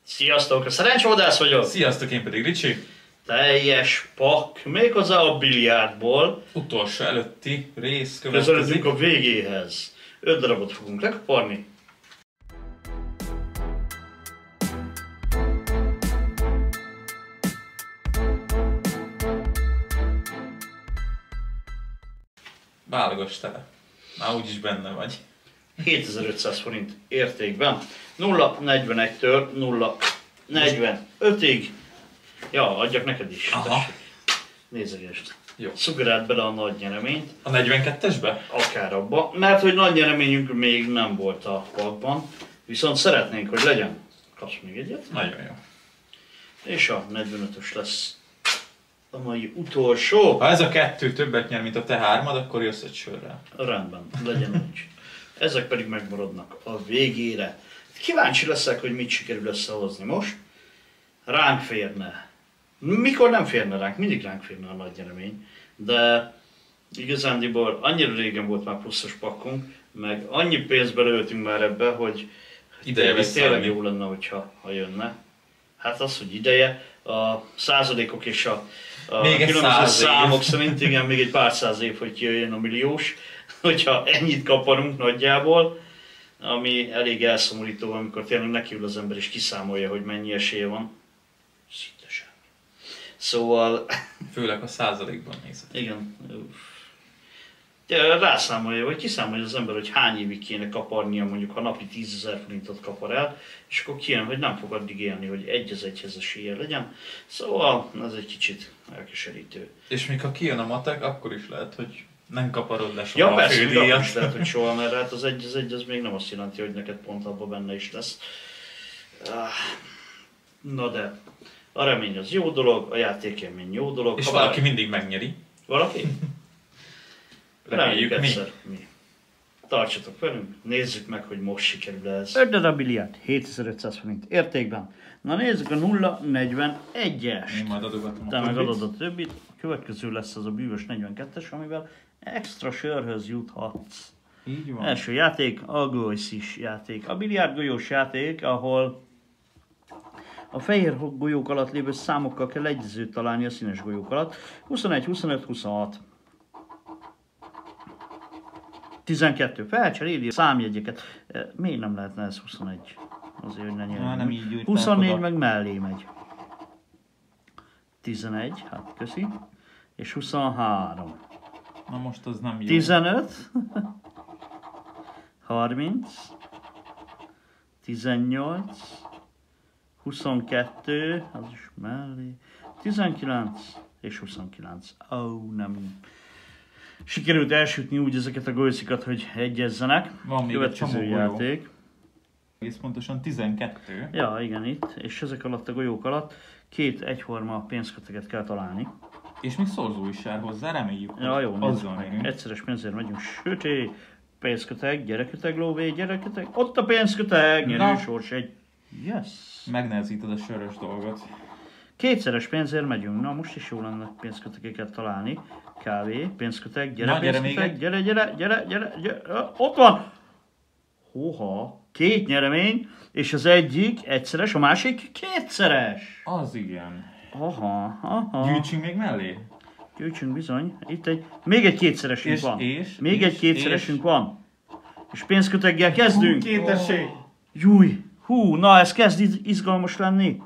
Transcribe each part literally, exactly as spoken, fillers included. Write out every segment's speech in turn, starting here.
Sziasztok, a Szerencsvadász vagyok. Sziasztok, én pedig Ricsi. Teljes pak, méghozzá a biliárdból. Utolsó előtti rész következik. Közeledünk a végéhez. Öt darabot fogunk lekaparni. Válogass tele. Már úgyis benne vagy. hétezer-ötszáz forint értékben. nulla negyvenegytől nulla negyvenötig. Ja, adjak neked is. Aha. Nézegesd. Jó. Szugeráld bele a nagy nyereményt. A negyvenkettesbe? Akár abba. Mert hogy nagy nyereményünk még nem volt a pakban. Viszont szeretnénk, hogy legyen. Kapsz még egyet? Nagyon jó. És a negyvenötös lesz a mai utolsó. Ha ez a kettő többet nyer, mint a te hármad, akkor jössz egy sörrel. Rendben, legyen úgy. Ezek pedig megmaradnak a végére. Kíváncsi leszek, hogy mit sikerül összehozni most. Ránk férne. Mikor nem férne ránk? Mindig ránk férne a nagy nyeremény. De igazándiból annyira régen volt már pluszos pakkunk, meg annyi pénzt belőttünk már ebbe, hogy ideje tényleg jó lenne, hogyha ha jönne. Hát az, hogy ideje, a százalékok és a, a különböző számok szerint igen, még egy pár száz év, hogy jöjjön a milliós, hogyha ennyit kaparunk nagyjából, ami elég elszomorító, amikor tényleg nekiül az ember és kiszámolja, hogy mennyi esélye van. Szinte semmi. Szóval... Főleg a százalékban nézed. Igen. Rászámolja, vagy kiszámolja az ember, hogy hány évig kéne kaparnia, mondjuk ha napi tízezer forintot kapar el, és akkor kijön, hogy nem fog addig élni, hogy egy az egyhez esélye legyen. Szóval ez egy kicsit elkeserítő. És még ha kijön a matek, akkor is lehet, hogy nem kaparod le soha ja, a persze, fődíjat. Ja, persze, lehet, hogy soha, mert hát az egy az egy az még nem azt jelenti, hogy neked pont abban benne is lesz. Na de, a remény az jó dolog, a játékélmény jó dolog. És ha valaki bár... mindig megnyeri. Valaki? Reméljük mi. Egyszer mi. Tartsatok velünk, nézzük meg, hogy most sikerül ez. öt darab biliárd, hétezer-ötszáz forint értékben. Na nézzük a nulla negyvenegyest. Én majd adogatom a Te meg többit. adod a többit. A következő lesz az a bűvös negyvenkettes, amivel extra sörhöz juthatsz. Így van. Első játék a golyszis játék. A biliárd golyós játék, ahol a fehér golyók alatt lévő számokkal kell egyezőt találni a színes golyók alatt. huszonegy, huszonöt, huszonhat. tizenkettő. Felcseréli a számjegyeket. Miért nem lehetne ez huszonegy? Azért, hogy ne nyerjünk. nem így ültek huszonnégy oda. meg mellé megy. tizenegy, hát köszi. És huszonhárom. Na most az nem jó. tizenöt. harminc. tizennyolc. huszonkettő. Az is mellé. tizenkilenc. És huszonkilenc. Ó, oh, nem. Sikerült elsütni úgy ezeket a golyszikat, hogy egyezzenek. Van még egy csomó Következő golyó. játék. Egész pontosan tizenkettő. Ja, igen, itt. És ezek alatt a golyók alatt két egyforma pénzköteget kell találni. És még szorzó is jár hozzá, reméljük, Ja, hogy jó, nézzük azzal meg. megyünk. Egyszeres pénzért megyünk. Söté, pénzköteg, gyereköteg, lóvé, gyereköteg. Ott a pénzköteg, nyerő Na. sors egy. Yes. Megnehezíted a sörös dolgot. Kétszeres pénzért megyünk. Na, most is jó lenne pénzkötegeket találni. Kávé, pénzköteg, gyere, Na, gyere még pénzköteg, egy. gyere, gyere, gyere, gyere, gyere, gyere. Ott van! Hóha, két nyeremény, és az egyik egyszeres, a másik kétszeres. Az igen. Aha, aha. Gyűjtsünk még mellé? Gyűjtsünk bizony. Itt egy, még egy kétszeresünk És- van. és- még és- egy kétszeresünk és- van. És pénzköteggel kezdünk. Hú, két esély. Júj, hú, na ez kezd iz- izgalmas lenni.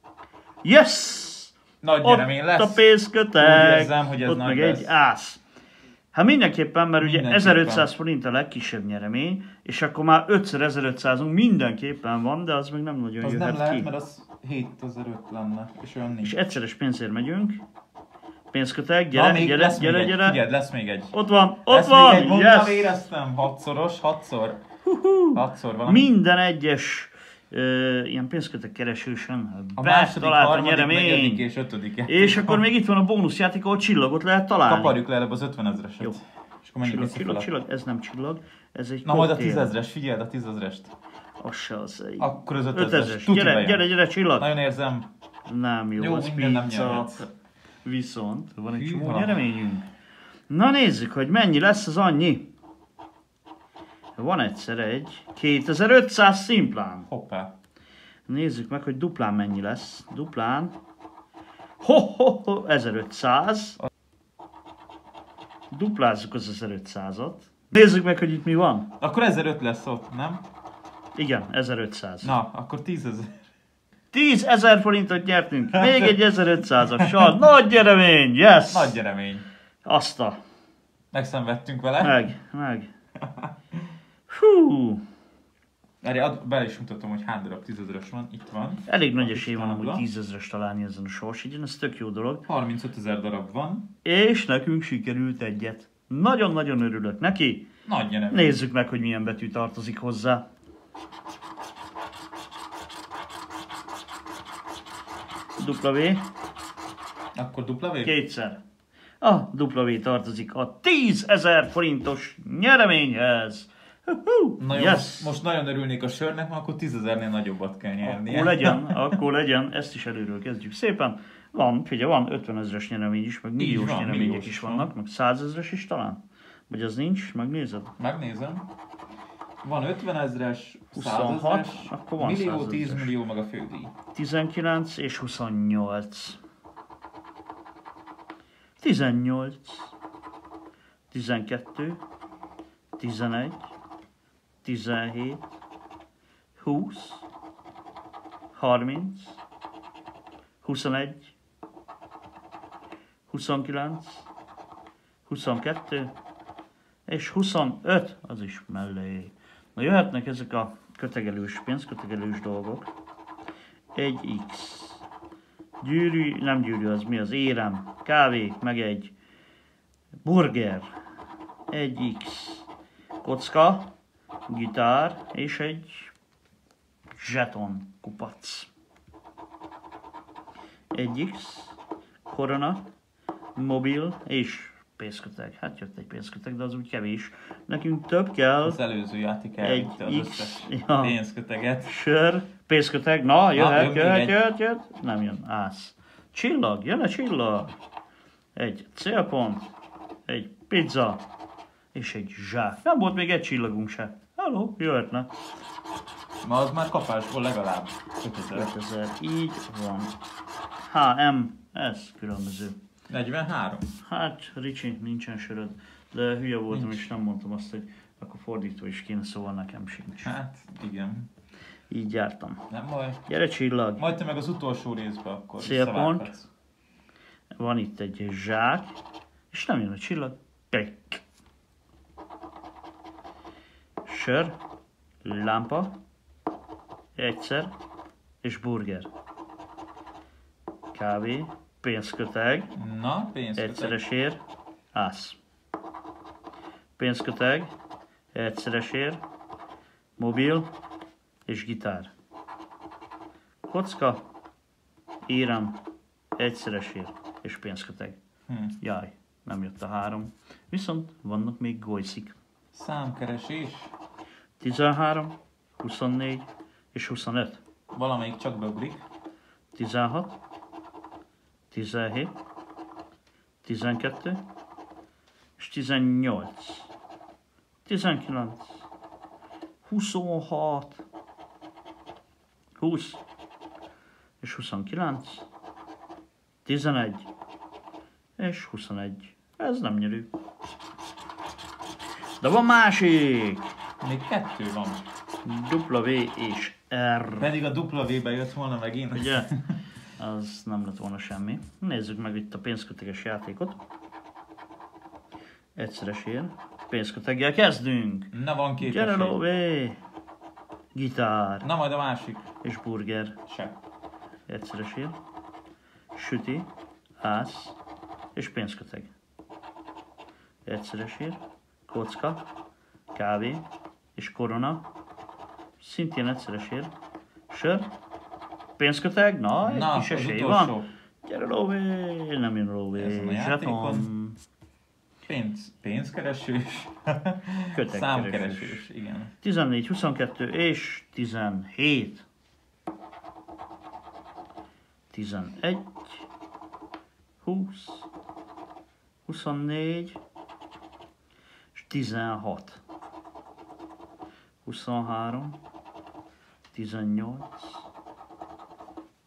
Yes! Nagy Ott nyeremény lesz. a pénzköteg. Úgy érzem, hogy ez ott nagy meg lesz. egy ász. Hát mindenképpen, mert ugye Mindenképpen. ezerötszáz forint a legkisebb nyeremény, és akkor már ötször ezerötszázunk mindenképpen van, de az még nem nagyon Az jöhet nem lehet, ki. mert az hétezer-öt lenne, és olyan És nincs. egyszeres pénzért megyünk. Pénzköteg, Na, gyere, még gyere, lesz gyere, még gyere. egy. Figyeld, lesz még egy. Ott van, ott Lesz van, még egy, mondtam, yes! éreztem. Hatszoros, hatszor. Hatszor valami. Minden egyes uh, ilyen pénzköteg keresősen A második, betalált a harmadik, negyedik nyeremény. és ötödik. És akkor még itt van a bónuszjáték, ahol csillagot lehet találni. Kaparjuk le előbb az ötvenezreset. Jó. És akkor menjünk Csillag, vissza csillag, fel. csillag, ez nem csillag, ez egy Na majd a koktél. tízezres, figyeld a tízezrest. Az se az egy. Akkor az ötezres. Ötezres. Tuti Gyere, bejön. gyere, gyere, csillag. Nagyon érzem. Nem jó, Jó, az minden nem pizza. nyerhetsz. Viszont van egy csomó Hűha. nyereményünk. Na nézzük, hogy mennyi lesz az annyi. Van egyszer egy kétezer-ötszáz szimplán. Hoppá. Nézzük meg, hogy duplán mennyi lesz. Duplán. Ho, ho, ho, ezerötszáz. Duplázzuk az ezerötszázat. Nézzük meg, hogy itt mi van. Akkor ezeröt lesz ott, nem? Igen, ezerötszáz. Na, akkor tízezer. tízezer forintot nyertünk. Még egy ezerötszázassal. Nagy nyeremény, yes! Nagy nyeremény. Azt a... Megszenvedtünk vele. Meg, meg. Hú. Erre bele is mutatom, hogy hány darab tízezeres van. Itt van. Elég nagy A esély van tábla. amúgy tízezres találni ezen a sorsígyon, ez tök jó dolog. harmincötezer darab van. És nekünk sikerült egyet. Nagyon-nagyon örülök neki. Nagy nyeremény. Nézzük meg, hogy milyen betű tartozik hozzá. W. Akkor dupla V? Kétszer. A W tartozik a tízezer forintos nyereményhez. Hú, Na jó, yes. most, most nagyon örülnék a sörnek, mert akkor tízezernél nagyobbat kell nyernie. Akkor legyen, akkor legyen, ezt is előről kezdjük szépen. Van, figyelj, van ötvenezres nyeremény is, meg milliós van, nyeremények milliós is is vannak, van. meg százezres is talán. Vagy az nincs, megnézed? Megnézem. Van ötvenezres, huszonhat, százezres, akkor van millió, százezres. tíz millió meg a fődíj. tizenkilenc és huszonnyolc. tizennyolc. tizenkettő. tizenegy. tizenhét. húsz. harminc. huszonegy. huszonkilenc. huszonkettő. És huszonöt, az is mellé. Na jöhetnek ezek a kötegelős, pénzkötegelős dolgok. Egy X. Gyűrű, nem gyűrű, az mi az? Érem, kávé, meg egy burger. Egy X. Kocka, gitár és egy zseton kupac. Egy X. Korona, mobil és pénzköteg. Hát jött egy pénzköteg, de az úgy kevés. Nekünk több kell. Az előző játék elvitte az X, összes ja. pénzköteget. Sör, pénzköteg, na jöhet, jön még jöhet, egy. jöhet, jöhet. Nem jön, ász. Csillag, jön a csillag. Egy célpont, egy pizza és egy zsák. Nem volt még egy csillagunk se. Halló, jöhetne. Ma az már kapásból legalább ötezer. ötezer, így van. H M, ez különböző. negyvenhárom. Hát, Ricsi, nincsen söröd, de hülye voltam Nincs. és nem mondtam azt, hogy akkor fordító is kéne, szóval nekem sincs. Hát, igen. Így jártam. Nem baj. Gyere csillag. Majd te meg az utolsó részbe akkor Célpont. visszavághatsz. Van itt egy zsák, és nem jön a csillag. Pek. Sör, lámpa, egyszer, és burger. Kávé, pénzköteg, Na, pénzköteg. egyszeres ér, ász. Pénzköteg, egyszeres ér, mobil és gitár. Kocka, érem, egyszeres ér és pénzköteg. Hm. Jaj, nem jött a három. Viszont vannak még gojszik. Számkeresés. tizenhárom, huszonnégy és huszonöt. Valamelyik csak beugrik. tizenhat, tizenhét, tizenkettő és tizennyolc. tizenkilenc, huszonhat, húsz és huszonkilenc, tizenegy és huszonegy. Ez nem nyerő. De van másik! Még kettő van. W és R. Pedig a W-be jött volna megint. Ugye? Az nem lett volna semmi. Nézzük meg itt a pénzköteges játékot. Egyszeres ér. Pénzköteggel kezdünk! Na, van két Gyere esély. lóvé! Gitár Na, majd a másik. és burger. Se. Egyszeres ér. Süti, ász és pénzköteg. Egyszeres ér. Kocka, kávé és korona. Szintén egyszeres ér. Sör, pénzköteg, na, egy Na, kis az esély utolsó. van. Gyere lóvé, nem jön lóvé. Ezen a Zseton, játékon. Pénz, pénzkeresős. kötegkeresős. Számkeresős, igen. tizennégy, huszonkettő és tizenhét. tizenegy, húsz, huszonnégy és tizenhat. huszonhárom, tizennyolc,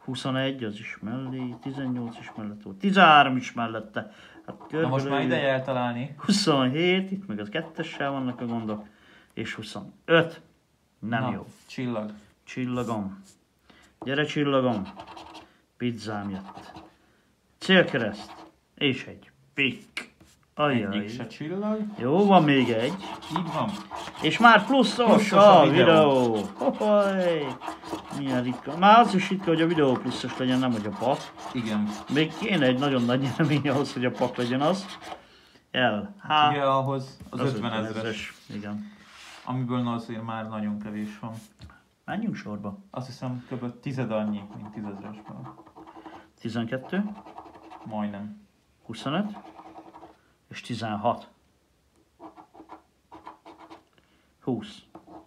huszonegy, az is mellé, tizennyolc is mellett volt, tizenhárom is mellette. Hát Na most már ideje eltalálni. huszonhét, itt meg az kettessel vannak a gondok, és huszonöt. Nem Na, jó. Csillag. Csillagom. Gyere csillagom. Pizzám jött. Célkereszt. És egy pikk. Ajjaj. Egyik se csillag. Jó, van még egy. Így van. És már pluszos, Pluszos a, a videó. videó. Hoholy. Milyen ritka. Már az is ritka, hogy a videó pluszos legyen, nem hogy a pak. Igen. Még kéne egy nagyon nagy nyeremény ahhoz, hogy a pak legyen az. El. H. Ugye ahhoz az, az ötven ezres. Igen. Amiből azért már nagyon kevés van. Menjünk sorba. Azt hiszem kb. Tized annyi, mint tízezresből. tizenkettő. Majdnem. huszonöt. És tizenhat. húsz.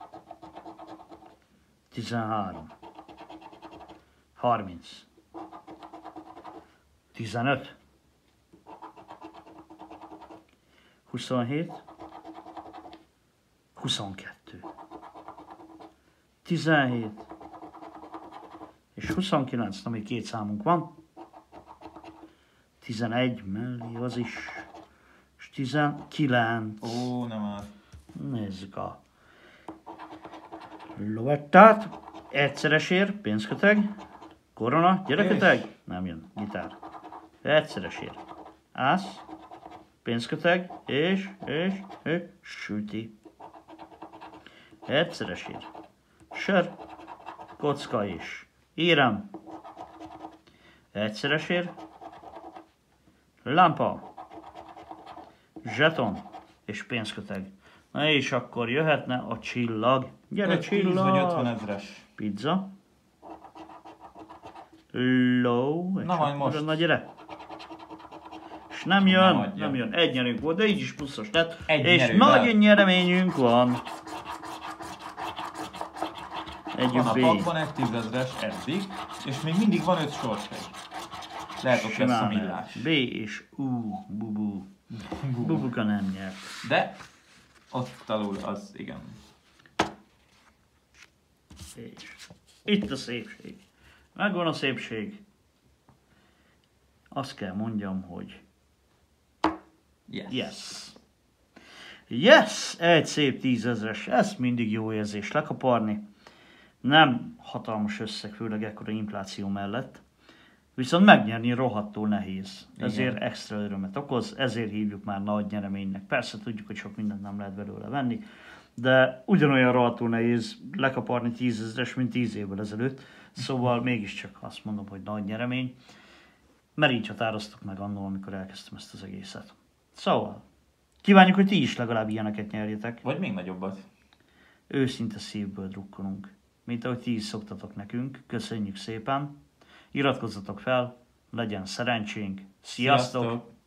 tizenhárom. harminc. tizenöt. huszonhét. huszonkettő. tizenhét. És huszonkilenc, na még két számunk van. tizenegy mellé az is. És tizenkilenc. Ó, nem már. Nézzük a lovettát. Egyszeresért, pénzköteg. Korona, gyereköteg. Nem jön, gitár. Egyszeresért. Ász, pénzköteg, és, és, és, süti. Egyszeresért. Sör, kocka is. Írem. Egyszeresért. Lámpa. Zseton és pénzköteg. Na és akkor jöhetne a csillag. Gyere öt, tíz csillag! vagy ötven ezres. Pizza. Low. Na majd most. Na gyere. És nem jön, Nem nem, adja. jön. Egy nyerünk volt, de így is pluszos lett. Egy és nyerővel. nagy nyereményünk van. Egy Van a B. pakban egy tízezres eddig, és még mindig van öt sorshegy. Lehet, hogy lesz a Simán millás. B és U. Bubu. Bubuka nem nyert. De ott alul az igen. És itt a szépség. Megvan a szépség. Azt kell mondjam, hogy Yes. yes. Yes! Egy szép tízezres. Ez mindig jó érzés lekaparni. Nem hatalmas összeg, főleg ekkora infláció mellett. Viszont megnyerni rohadtul nehéz. Ezért Igen. extra örömet okoz, ezért hívjuk már nagy nyereménynek. Persze tudjuk, hogy sok mindent nem lehet belőle venni, de ugyanolyan rohadtul nehéz lekaparni tízezres, mint tíz évvel ezelőtt. Szóval mégiscsak azt mondom, hogy nagy nyeremény. Mert így határoztuk meg annól, amikor elkezdtem ezt az egészet. Szóval, kívánjuk, hogy ti is legalább ilyeneket nyerjetek. Vagy még nagyobbat. Őszinte szívből drukkolunk. Mint ahogy ti is szoktatok nekünk. Köszönjük szépen. Iratkozzatok fel, legyen szerencsénk. Sziasztok! Sziasztok.